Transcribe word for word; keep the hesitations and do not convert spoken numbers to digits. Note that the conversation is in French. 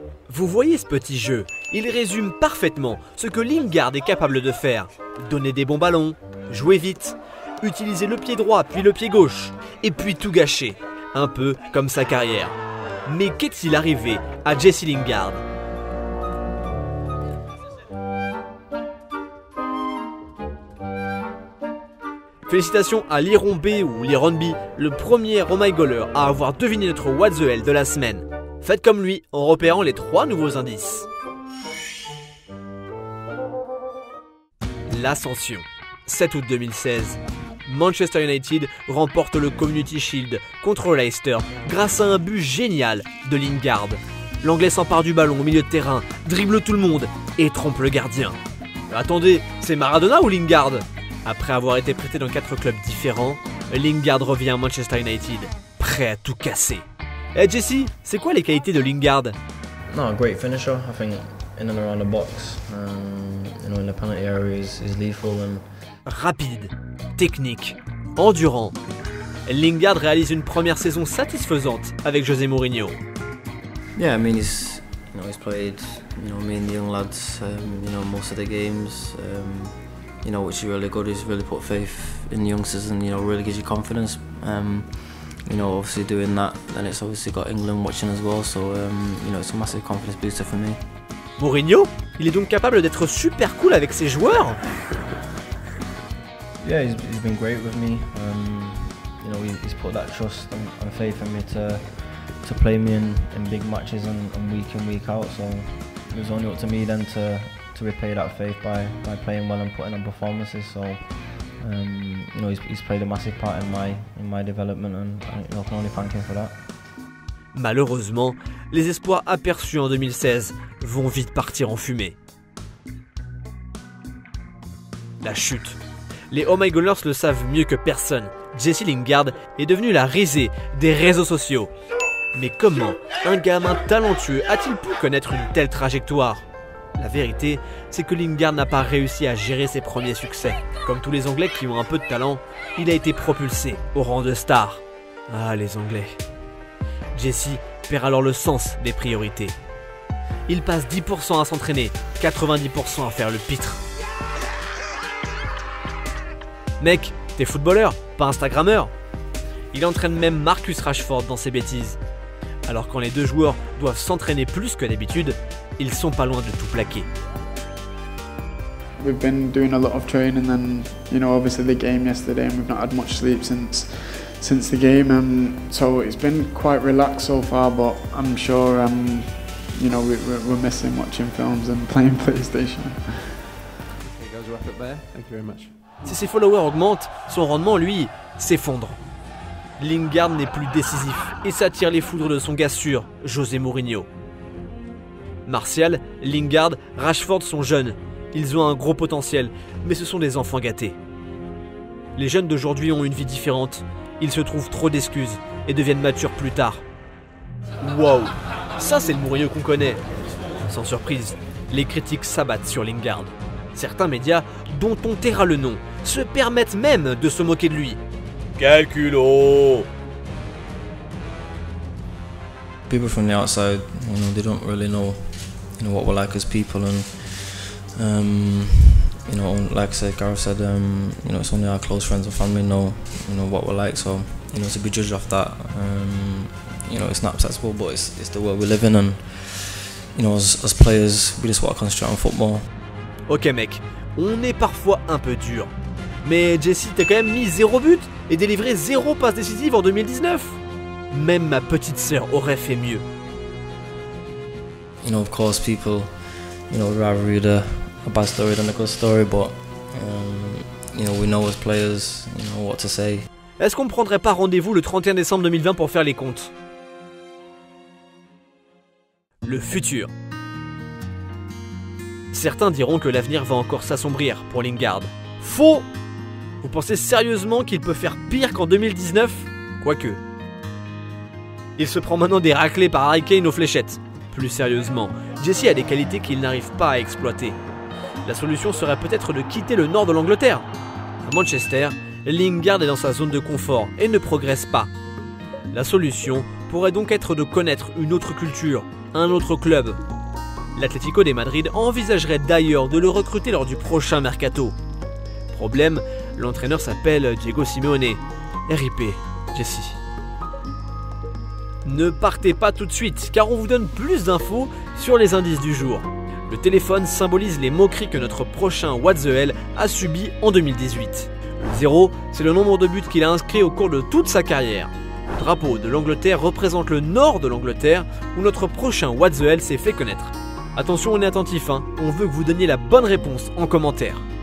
Vous voyez ce petit jeu? Il résume parfaitement ce que Lingard est capable de faire. Donner des bons ballons, jouer vite, utiliser le pied droit puis le pied gauche, et puis tout gâcher. Un peu comme sa carrière. Mais qu'est-il arrivé à Jesse Lingard? Félicitations à Liron B ou Liron B, le premier Oh My Goaler à avoir deviné notre What the Hell de la semaine. Faites comme lui en repérant les trois nouveaux indices. L'ascension. sept août deux mille seize. Manchester United remporte le Community Shield contre Leicester grâce à un but génial de Lingard. L'Anglais s'empare du ballon au milieu de terrain, dribble tout le monde et trompe le gardien. Attendez, c'est Maradona ou Lingard? Après avoir été prêté dans quatre clubs différents, Lingard revient à Manchester United, prêt à tout casser. Eh hey Jesse, c'est quoi les qualités de Lingard? No, great finisher. I think in and around the box, um, you know, in the penalty area is, is lethal and rapide, technique, endurant. Lingard réalise une première saison satisfaisante avec José Mourinho. Yeah, I mean he's, you know, he's played, you know, me and the young lads, um, you know, most of the games, um, you know, which is really good. He's really put faith in the youngsters and, you know, really gives you confidence. Um, you know, obviously doing that, then it's obviously got England watching as well, so, um, you know, it's a massive confidence booster for me. Mourinho, il est donc capable d'être super cool avec ses joueurs? Yeah, he's, he's been great with me. Um, you know, he, he's put that trust and, and faith in me to to play me in, in big matches and, and week in, week out. So it was only up to me then to to repay that faith by by playing well and putting on performances. So um, you know, he's, he's played a massive part in my in my development, and I, you know, can only thank him for that. Malheureusement, les espoirs aperçus en deux mille seize vont vite partir en fumée. La chute. Les Oh My Goalers le savent mieux que personne. Jesse Lingard est devenu la risée des réseaux sociaux. Mais comment un gamin talentueux a-t-il pu connaître une telle trajectoire? La vérité, c'est que Lingard n'a pas réussi à gérer ses premiers succès. Comme tous les Anglais qui ont un peu de talent, il a été propulsé au rang de star. Ah, les Anglais. Jesse perd alors le sens des priorités. Il passe dix pour cent à s'entraîner, quatre-vingt-dix pour cent à faire le pitre. Mec, t'es footballeur, pas instagrammeur. Il entraîne même Marcus Rashford dans ses bêtises. Alors quand les deux joueurs doivent s'entraîner plus que d'habitude, ils sont pas loin de tout plaquer. We've been doing a lot of training and, you know, obviously the game yesterday, and we've not had much sleep since since the game, and so it's been quite relaxed so far, but I'm sure um, you know, we, we're missing watching films and playing PlayStation. Okay, guys, wrap it there. Thank you very much. Si ses followers augmentent, son rendement, lui, s'effondre. Lingard n'est plus décisif et s'attire les foudres de son gars sûr, José Mourinho. Martial, Lingard, Rashford sont jeunes. Ils ont un gros potentiel, mais ce sont des enfants gâtés. Les jeunes d'aujourd'hui ont une vie différente. Ils se trouvent trop d'excuses et deviennent matures plus tard. Wow, ça c'est le Mourinho qu'on connaît. Sans surprise, les critiques s'abattent sur Lingard. Certains médias, dont on taira le nom, se permettent même de se moquer de lui. Quel culot! People from the outside, you know, they don't really know, you know, what we're like as people, and um, you know, like I said, Gareth said, um, you know, it's only our close friends and family know, you know, what we're like. So, you know, to be judged off that, um, you know, it's not acceptable, but it's it's the world we live in, and you know, as as players, we just want to concentrate on football. Ok mec, on est parfois un peu dur. Mais Jesse, t'as quand même mis zéro but et délivré zéro passe décisive en deux mille dix-neuf. Même ma petite sœur aurait fait mieux. You know, of course, people, you know, would rather read a, a bad story than a good story, but um, you know, we know as players, you know, what to say. Est-ce qu'on ne prendrait pas rendez-vous le trente et un décembre deux mille vingt pour faire les comptes? Le futur. Certains diront que l'avenir va encore s'assombrir pour Lingard. Faux! Vous pensez sérieusement qu'il peut faire pire qu'en deux mille dix-neuf? Quoique. Il se prend maintenant des raclées par Harry Kane aux fléchettes. Plus sérieusement, Jesse a des qualités qu'il n'arrive pas à exploiter. La solution serait peut-être de quitter le nord de l'Angleterre. À Manchester, Lingard est dans sa zone de confort et ne progresse pas. La solution pourrait donc être de connaître une autre culture, un autre club. L'Atlético de Madrid envisagerait d'ailleurs de le recruter lors du prochain mercato. Problème, l'entraîneur s'appelle Diego Simeone. R I P, Jesse. Ne partez pas tout de suite, car on vous donne plus d'infos sur les indices du jour. Le téléphone symbolise les moqueries que notre prochain What the Hell a subi en deux mille dix-huit. Le zéro, c'est le nombre de buts qu'il a inscrits au cours de toute sa carrière. Le drapeau de l'Angleterre représente le nord de l'Angleterre, où notre prochain What the Hell s'est fait connaître. Attention, on est attentif, hein. On veut que vous donniez la bonne réponse en commentaire.